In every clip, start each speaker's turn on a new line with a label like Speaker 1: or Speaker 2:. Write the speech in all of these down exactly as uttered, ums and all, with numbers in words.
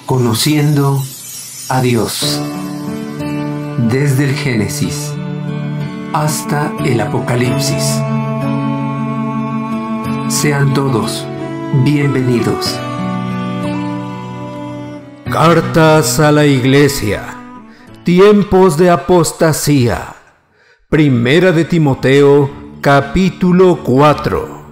Speaker 1: Conociendo a Dios, desde el Génesis hasta el Apocalipsis. Sean todos bienvenidos.
Speaker 2: Cartas a la Iglesia, tiempos de apostasía. Primera de Timoteo, capítulo cuatro.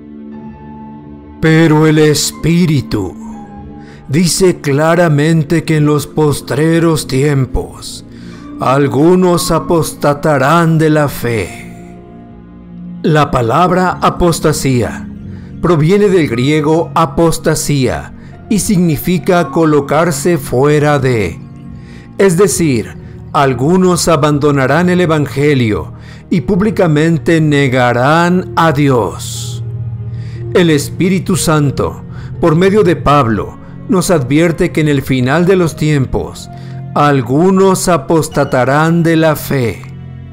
Speaker 2: Pero el Espíritu dice claramente que en los postreros tiempos algunos apostatarán de la fe. La palabra apostasía proviene del griego apostasía y significa colocarse fuera de. Es decir, algunos abandonarán el Evangelio y públicamente negarán a Dios. El Espíritu Santo, por medio de Pablo, nos advierte que en el final de los tiempos, algunos apostatarán de la fe,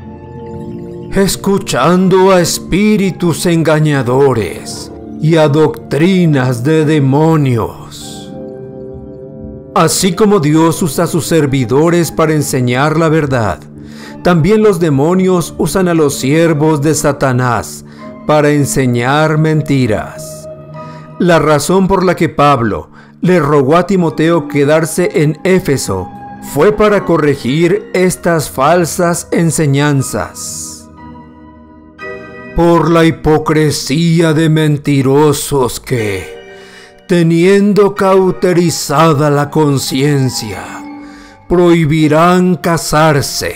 Speaker 2: escuchando a espíritus engañadores y a doctrinas de demonios. Así como Dios usa a sus servidores para enseñar la verdad, también los demonios usan a los siervos de Satanás para enseñar mentiras. La razón por la que Pablo le rogó a Timoteo quedarse en Éfeso fue para corregir estas falsas enseñanzas. Por la hipocresía de mentirosos que, teniendo cauterizada la conciencia, prohibirán casarse.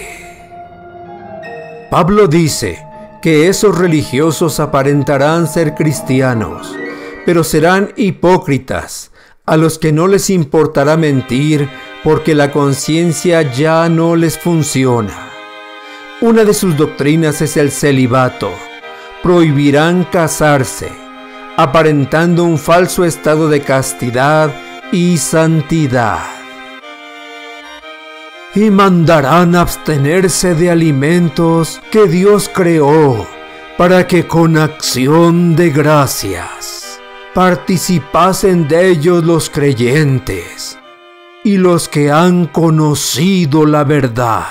Speaker 2: Pablo dice que esos religiosos aparentarán ser cristianos, pero serán hipócritas, a los que no les importará mentir porque la conciencia ya no les funciona. Una de sus doctrinas es el celibato. Prohibirán casarse, aparentando un falso estado de castidad y santidad. Y mandarán abstenerse de alimentos que Dios creó para que con acción de gracias participasen de ellos los creyentes y los que han conocido la verdad.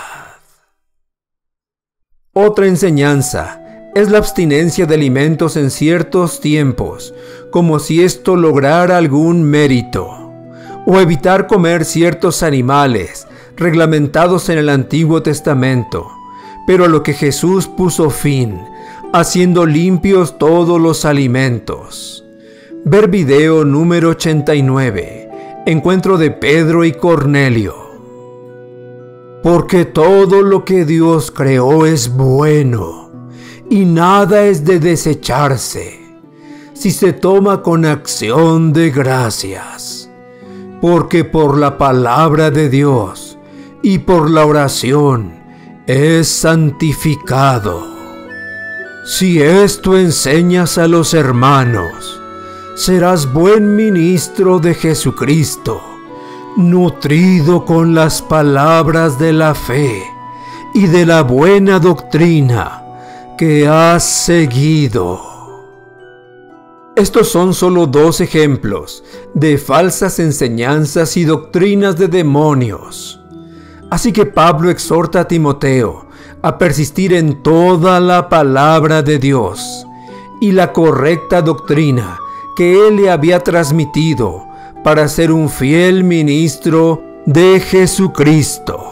Speaker 2: Otra enseñanza es la abstinencia de alimentos en ciertos tiempos, como si esto lograra algún mérito, o evitar comer ciertos animales reglamentados en el Antiguo Testamento, pero a lo que Jesús puso fin, haciendo limpios todos los alimentos. Ver video número ochenta y nueve, encuentro de Pedro y Cornelio. Porque todo lo que Dios creó es bueno, y nada es de desecharse, si se toma con acción de gracias, porque por la palabra de Dios y por la oración es santificado. Si esto enseñas a los hermanos, serás buen ministro de Jesucristo, nutrido con las palabras de la fe y de la buena doctrina que has seguido. Estos son solo dos ejemplos de falsas enseñanzas y doctrinas de demonios. Así que Pablo exhorta a Timoteo a persistir en toda la palabra de Dios y la correcta doctrina que él le había transmitido para ser un fiel ministro de Jesucristo.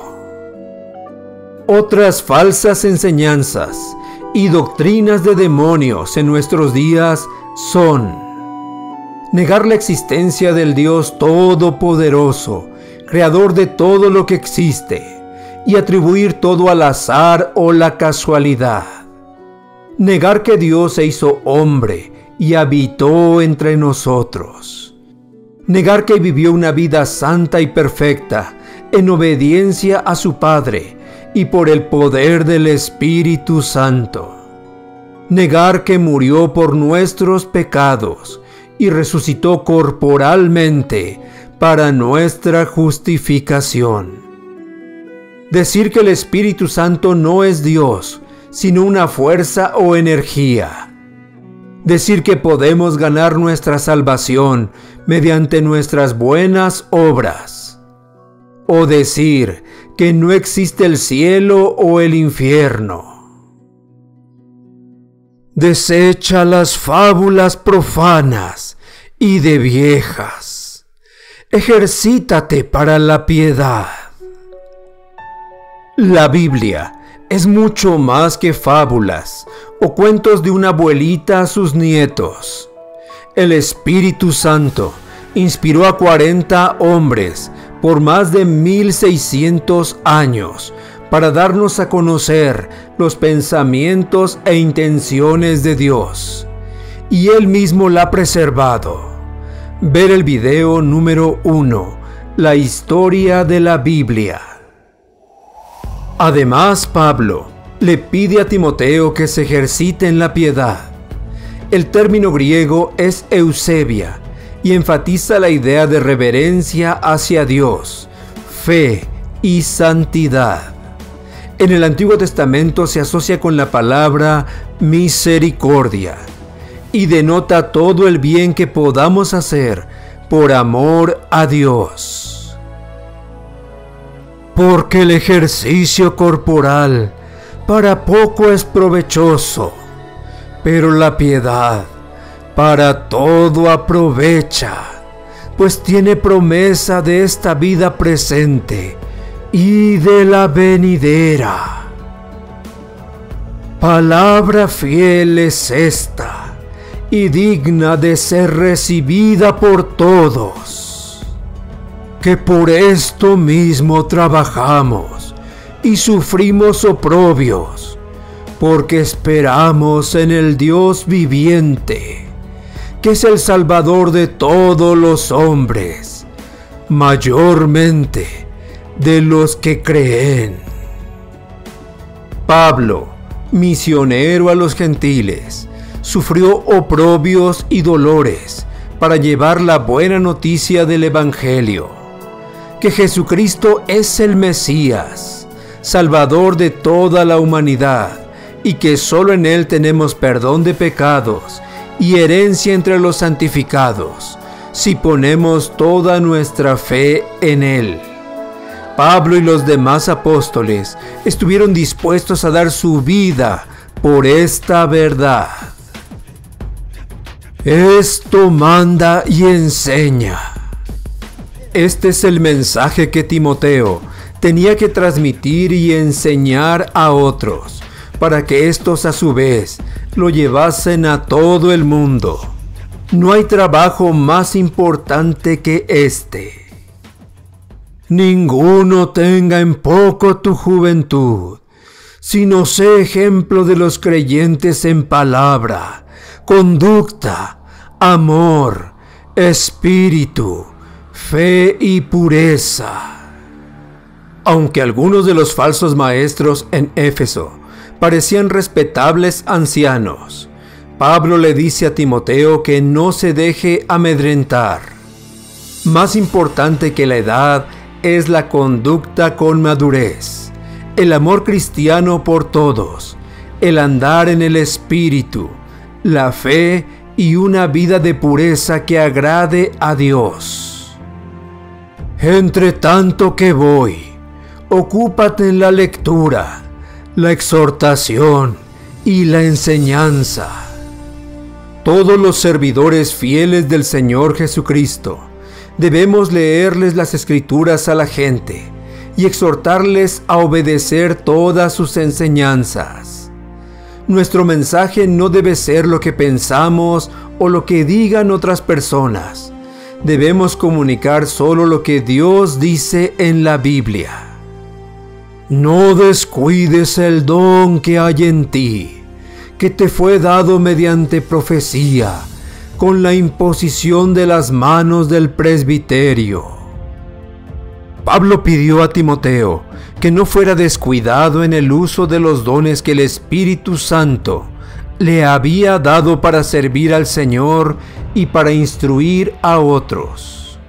Speaker 2: Otras falsas enseñanzas y doctrinas de demonios en nuestros días son negar la existencia del Dios Todopoderoso, creador de todo lo que existe, y atribuir todo al azar o la casualidad. Negar que Dios se hizo hombre y habitó entre nosotros. Negar que vivió una vida santa y perfecta en obediencia a su Padre y por el poder del Espíritu Santo. Negar que murió por nuestros pecados y resucitó corporalmente para nuestra justificación. Decir que el Espíritu Santo no es Dios, sino una fuerza o energía. Decir que podemos ganar nuestra salvación mediante nuestras buenas obras. O decir que no existe el cielo o el infierno. Desecha las fábulas profanas y de viejas. Ejercítate para la piedad. La Biblia es mucho más que fábulas o cuentos de una abuelita a sus nietos. El Espíritu Santo inspiró a cuarenta hombres por más de mil seiscientos años para darnos a conocer los pensamientos e intenciones de Dios, y Él mismo la ha preservado. Ver el video número uno, la historia de la Biblia. Además, Pablo le pide a Timoteo que se ejercite en la piedad. El término griego es eusebia y enfatiza la idea de reverencia hacia Dios, fe y santidad. En el Antiguo Testamento se asocia con la palabra misericordia y denota todo el bien que podamos hacer por amor a Dios. Porque el ejercicio corporal para poco es provechoso, pero la piedad para todo aprovecha, pues tiene promesa de esta vida presente y de la venidera. Palabra fiel es esta, y digna de ser recibida por todos, que por esto mismo trabajamos y sufrimos oprobios, porque esperamos en el Dios viviente, que es el Salvador de todos los hombres, mayormente de los que creen. Pablo, misionero a los gentiles, sufrió oprobios y dolores para llevar la buena noticia del Evangelio, que Jesucristo es el Mesías, Salvador de toda la humanidad, y que solo en Él tenemos perdón de pecados y herencia entre los santificados, si ponemos toda nuestra fe en Él. Pablo y los demás apóstoles estuvieron dispuestos a dar su vida por esta verdad. Esto manda y enseña. Este es el mensaje que Timoteo tenía que transmitir y enseñar a otros, para que éstos a su vez lo llevasen a todo el mundo. No hay trabajo más importante que este. Ninguno tenga en poco tu juventud, sino sé ejemplo de los creyentes en palabra, conducta, amor, espíritu, fe y pureza. Aunque algunos de los falsos maestros en Éfeso parecían respetables ancianos, Pablo le dice a Timoteo que no se deje amedrentar. Más importante que la edad es la conducta con madurez, el amor cristiano por todos, el andar en el espíritu, la fe y una vida de pureza que agrade a Dios. Entre tanto que voy, ocúpate en la lectura, la exhortación y la enseñanza. Todos los servidores fieles del Señor Jesucristo debemos leerles las Escrituras a la gente y exhortarles a obedecer todas sus enseñanzas. Nuestro mensaje no debe ser lo que pensamos o lo que digan otras personas. Debemos comunicar solo lo que Dios dice en la Biblia. No descuides el don que hay en ti, que te fue dado mediante profecía, con la imposición de las manos del presbiterio. Pablo pidió a Timoteo que no fuera descuidado en el uso de los dones que el Espíritu Santo le había dado para servir al Señor y para instruir a otros.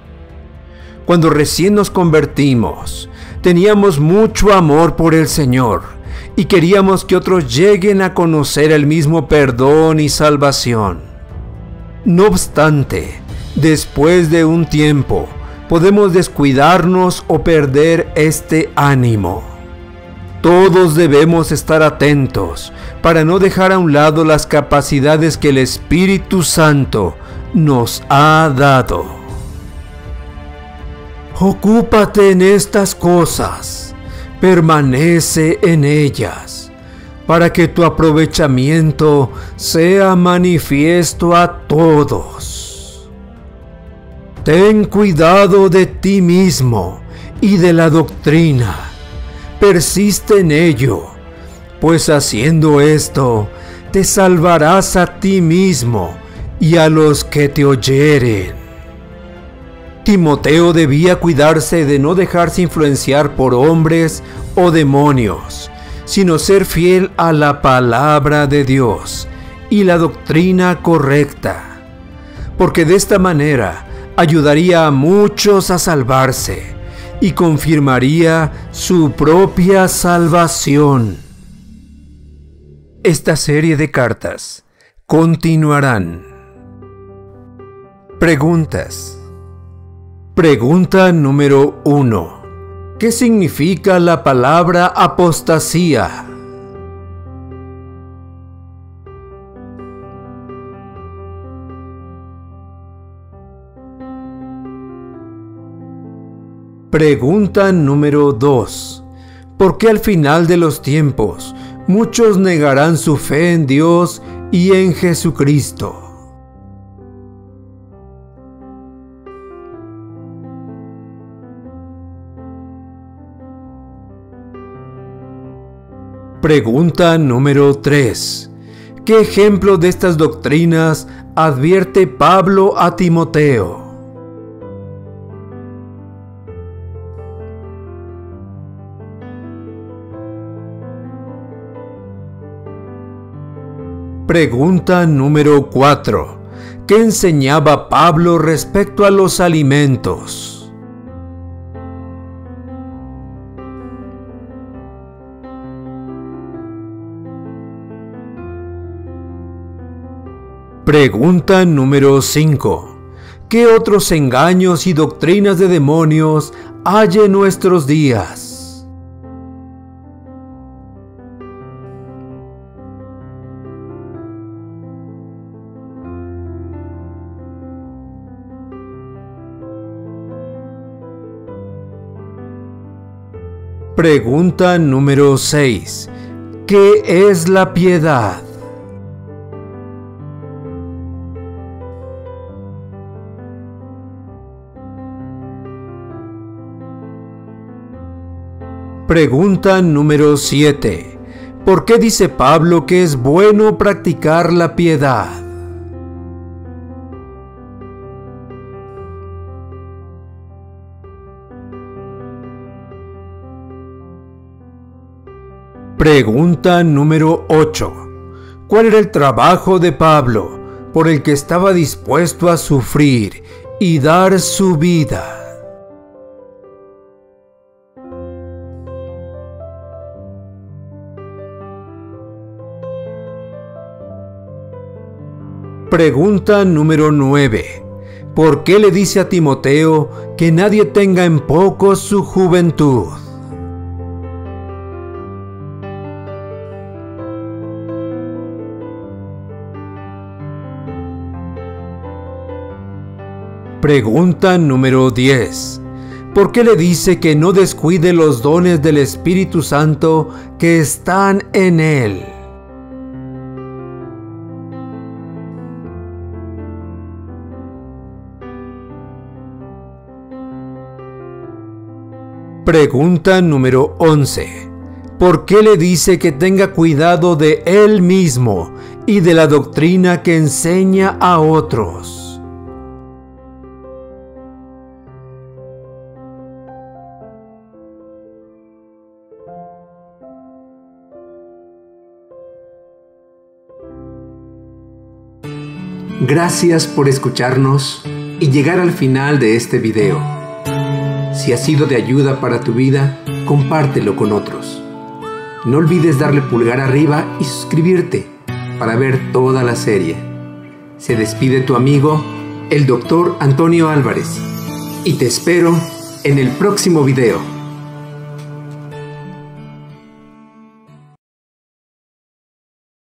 Speaker 2: Cuando recién nos convertimos, teníamos mucho amor por el Señor y queríamos que otros lleguen a conocer el mismo perdón y salvación. No obstante, después de un tiempo, podemos descuidarnos o perder este ánimo. Todos debemos estar atentos para no dejar a un lado las capacidades que el Espíritu Santo nos ha dado. Ocúpate en estas cosas, permanece en ellas, para que tu aprovechamiento sea manifiesto a todos. Ten cuidado de ti mismo y de la doctrina. Persiste en ello, pues haciendo esto, te salvarás a ti mismo y a los que te oyeren. Timoteo debía cuidarse de no dejarse influenciar por hombres o demonios, sino ser fiel a la palabra de Dios y la doctrina correcta, porque de esta manera ayudaría a muchos a salvarse y confirmaría su propia salvación. Esta serie de cartas continuarán. Preguntas. Pregunta número uno. ¿Qué significa la palabra apostasía? Pregunta número dos. ¿Por qué al final de los tiempos muchos negarán su fe en Dios y en Jesucristo? Pregunta número tres. ¿Qué ejemplo de estas doctrinas advierte Pablo a Timoteo? Pregunta número cuatro. ¿Qué enseñaba Pablo respecto a los alimentos? Pregunta número cinco. ¿Qué otros engaños y doctrinas de demonios hay en nuestros días? Pregunta número seis. ¿Qué es la piedad? Pregunta número siete. ¿Por qué dice Pablo que es bueno practicar la piedad? Pregunta número ocho. ¿Cuál era el trabajo de Pablo por el que estaba dispuesto a sufrir y dar su vida? Pregunta número nueve. ¿Por qué le dice a Timoteo que nadie tenga en poco su juventud? Pregunta número diez. ¿Por qué le dice que no descuide los dones del Espíritu Santo que están en él? Pregunta número once. ¿Por qué le dice que tenga cuidado de él mismo y de la doctrina que enseña a otros?
Speaker 1: Gracias por escucharnos y llegar al final de este video. Si ha sido de ayuda para tu vida, compártelo con otros. No olvides darle pulgar arriba y suscribirte para ver toda la serie. Se despide tu amigo, el doctor Antonio Álvarez, y te espero en el próximo video.